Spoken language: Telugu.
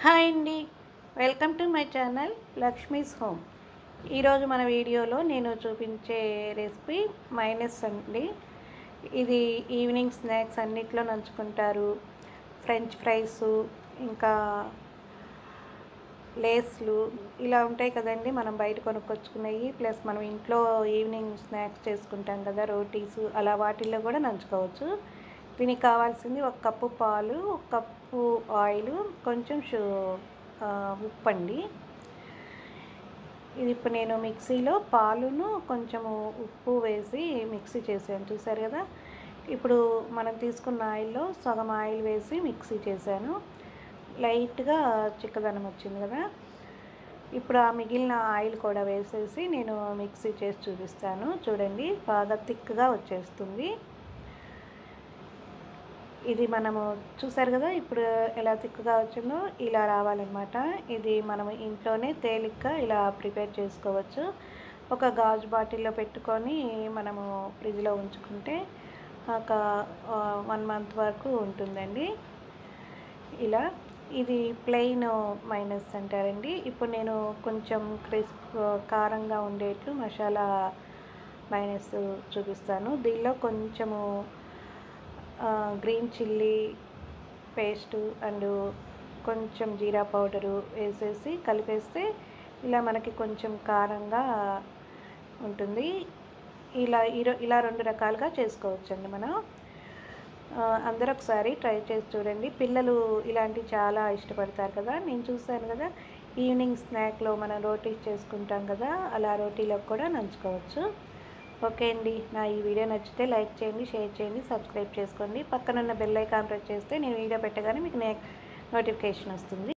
హాయ్ అండి, welcome to my channel Lakshmi's home. ఈరోజు మన వీడియోలో నేను చూపించే రెసిపీ మైనస్ అండి. ఇది ఈవినింగ్ స్నాక్స్ అన్నిట్లో నంచుకుంటారు. ఫ్రెంచ్ ఫ్రైస్, ఇంకా లేస్లు ఇలా ఉంటాయి కదండి, మనం బయట కొనుక్కొచ్చుకునేవి. ప్లస్ మనం ఇంట్లో ఈవినింగ్ స్నాక్స్ చేసుకుంటాం కదా, రోటీస్, అలా వాటిల్లో కూడా నంచుకోవచ్చు. దీనికి కావాల్సింది 1 కప్పు పాలు, 1 కప్పు ఆయిల్, కొంచెం ఉప్పు అండి. ఇది ఇప్పుడు నేను మిక్సీలో పాలును కొంచెము ఉప్పు వేసి మిక్సీ చేశాను, చూసారు కదా. ఇప్పుడు మనం తీసుకున్న ఆయిల్లో సగం ఆయిల్ వేసి మిక్సీ చేశాను. లైట్గా చిక్కదనం వచ్చింది కదా. ఇప్పుడు ఆ మిగిలిన ఆయిల్ కూడా వేసేసి నేను మిక్సీ చేసి చూపిస్తాను. చూడండి, బాగా థిక్గా వచ్చేస్తుంది. ఇది మనము చూసారు కదా, ఇప్పుడు ఎలా థిక్గా వచ్చిందో ఇలా రావాలన్నమాట. ఇది మనము ఇంట్లోనే తేలిగ్గా ఇలా ప్రిపేర్ చేసుకోవచ్చు. ఒక గాజు బాటిల్లో పెట్టుకొని మనము ఫ్రిడ్జ్లో ఉంచుకుంటే ఒక 1 మంత్ వరకు ఉంటుందండి. ఇలా ఇది ప్లెయిన్ మైనస్ అంటారండి. ఇప్పుడు నేను కొంచెం కారంగా ఉండేట్లు మసాలా మైనస్ చూపిస్తాను. దీనిలో కొంచెము గ్రీన్ చిల్లీ పేస్టు అండ్ కొంచెం జీరా పౌడరు వేసేసి కలిపేస్తే ఇలా మనకి కొంచెం కారంగా ఉంటుంది. ఇలా 2 రకాలుగా చేసుకోవచ్చండి మనం. అందరూ ఒకసారి ట్రై చేసి చూడండి. పిల్లలు ఇలాంటివి చాలా ఇష్టపడతారు కదా. నేను చూశాను కదా, ఈవినింగ్ స్నాక్లో మనం రోటీస్ చేసుకుంటాం కదా, అలా రోటీలకు కూడా నంచుకోవచ్చు. ఓకే అండి, నా ఈ వీడియో నచ్చితే లైక్ చేయండి, షేర్ చేయండి, సబ్స్క్రైబ్ చేసుకోండి. పక్కనున్న బెల్ ఐకాన్ ప్రెస్ చేస్తే నేను వీడియో పెట్టగానే మీకు నోటిఫికేషన్ వస్తుంది.